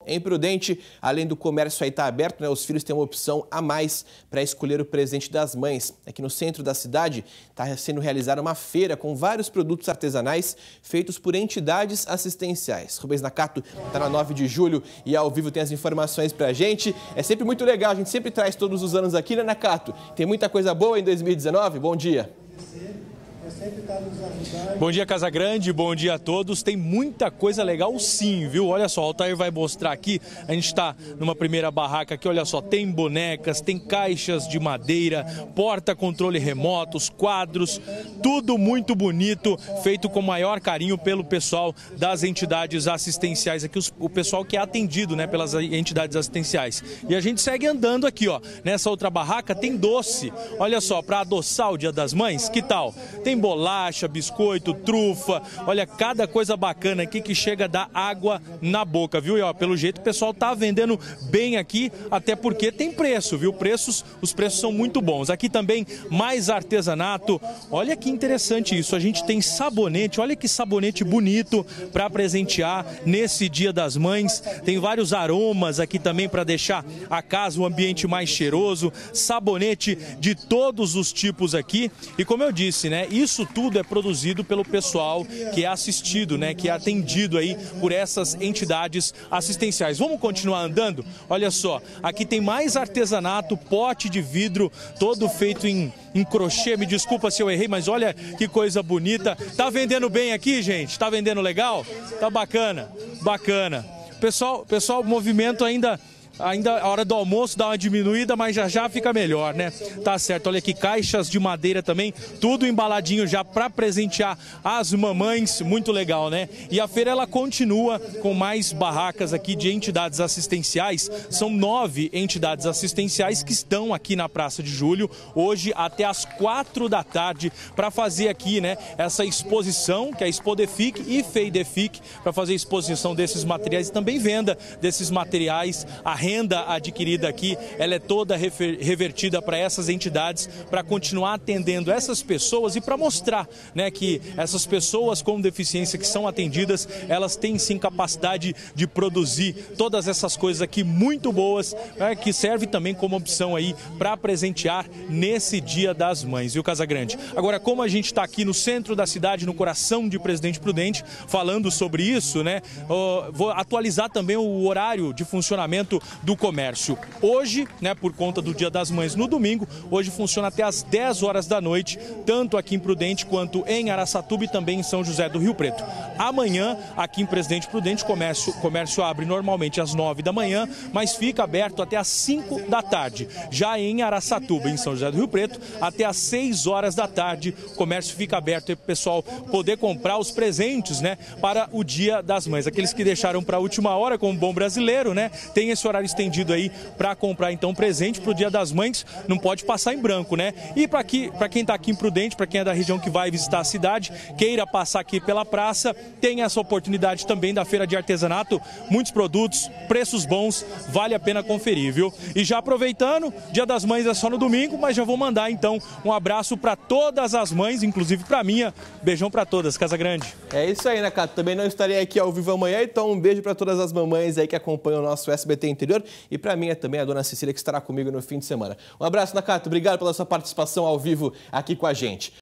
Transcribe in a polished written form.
Em Prudente, além do comércio aí estar aberto, os filhos têm uma opção a mais para escolher o presente das mães. Aqui no centro da cidade está sendo realizada uma feira com vários produtos artesanais feitos por entidades assistenciais. Rubens Nakato está na 9 de julho e ao vivo tem as informações para a gente. É sempre muito legal, a gente sempre traz todos os anos aqui, né, Nakato? Tem muita coisa boa em 2019? Bom dia. Bom dia, Casagrande, bom dia a todos. Tem muita coisa legal sim, viu? Olha só, o Altair vai mostrar aqui, a gente está numa primeira barraca aqui, olha só, tem bonecas, tem caixas de madeira, porta-controle remotos, quadros, tudo muito bonito, feito com maior carinho pelo pessoal das entidades assistenciais aqui, o pessoal que é atendido, né, pelas entidades assistenciais. E a gente segue andando aqui, ó, nessa outra barraca tem doce, olha só, para adoçar o Dia das Mães, que tal? Tem bolacha, biscoito, trufa, olha, cada coisa bacana aqui que chega a dar água na boca, viu? E ó, pelo jeito o pessoal tá vendendo bem aqui, até porque tem preço, viu? Os preços são muito bons. Aqui também mais artesanato, olha que interessante isso, a gente tem sabonete, olha que sabonete bonito para presentear nesse Dia das Mães, tem vários aromas aqui também para deixar a casa, o ambiente mais cheiroso, sabonete de todos os tipos aqui, e como eu disse, né, isso tudo é produzido pelo pessoal que é assistido, né, que é atendido aí por essas entidades assistenciais. Vamos continuar andando? Olha só, aqui tem mais artesanato, pote de vidro, todo feito em crochê. Me desculpa se eu errei, mas olha que coisa bonita. Tá vendendo bem aqui, gente? Tá vendendo legal? Tá bacana, bacana. Pessoal, o movimento ainda a hora do almoço dá uma diminuída, mas já fica melhor, né? Tá certo, olha aqui, caixas de madeira também, tudo embaladinho já para presentear as mamães, muito legal, né? E a feira, ela continua com mais barracas aqui de entidades assistenciais, são 9 entidades assistenciais que estão aqui na Praça de Julho, hoje até às 4 da tarde, para fazer aqui, né, essa exposição, que é a Expodefic e Feidefic, para fazer a exposição desses materiais e também venda desses materiais, a renda adquirida aqui, ela é toda revertida para essas entidades, para continuar atendendo essas pessoas e para mostrar, né, que essas pessoas com deficiência que são atendidas, elas têm sim capacidade de produzir todas essas coisas aqui muito boas, né, que serve também como opção aí para presentear nesse Dia das Mães, viu, Casagrande? Agora, como a gente está aqui no centro da cidade, no coração de Presidente Prudente, falando sobre isso, né, vou atualizar também o horário de funcionamento do comércio. Hoje, né, por conta do Dia das Mães no domingo, hoje funciona até às 10 horas da noite, tanto aqui em Prudente quanto em Araçatuba e também em São José do Rio Preto. Amanhã, aqui em Presidente Prudente, o comércio abre normalmente às 9 da manhã, mas fica aberto até às 5 da tarde. Já em Araçatuba, em São José do Rio Preto, até às 6 horas da tarde, o comércio fica aberto para o pessoal poder comprar os presentes, né, para o Dia das Mães. Aqueles que deixaram para a última hora, como bom brasileiro, né, tem esse horário estendido aí para comprar então presente para o Dia das Mães, não pode passar em branco, né? E para quem está aqui em Prudente, para quem é da região que vai visitar a cidade, queira passar aqui pela praça, tem essa oportunidade também da feira de artesanato, muitos produtos, preços bons, vale a pena conferir, viu? E já aproveitando, Dia das Mães é só no domingo, mas já vou mandar então um abraço para todas as mães, inclusive para minha. Beijão para todas, Casagrande. É isso aí, né, Cato? Também não estarei aqui ao vivo amanhã, então um beijo para todas as mamães aí que acompanham o nosso SBT Interior. E para mim é também a dona Cecília que estará comigo no fim de semana. Um abraço, Nakato. Obrigado pela sua participação ao vivo aqui com a gente.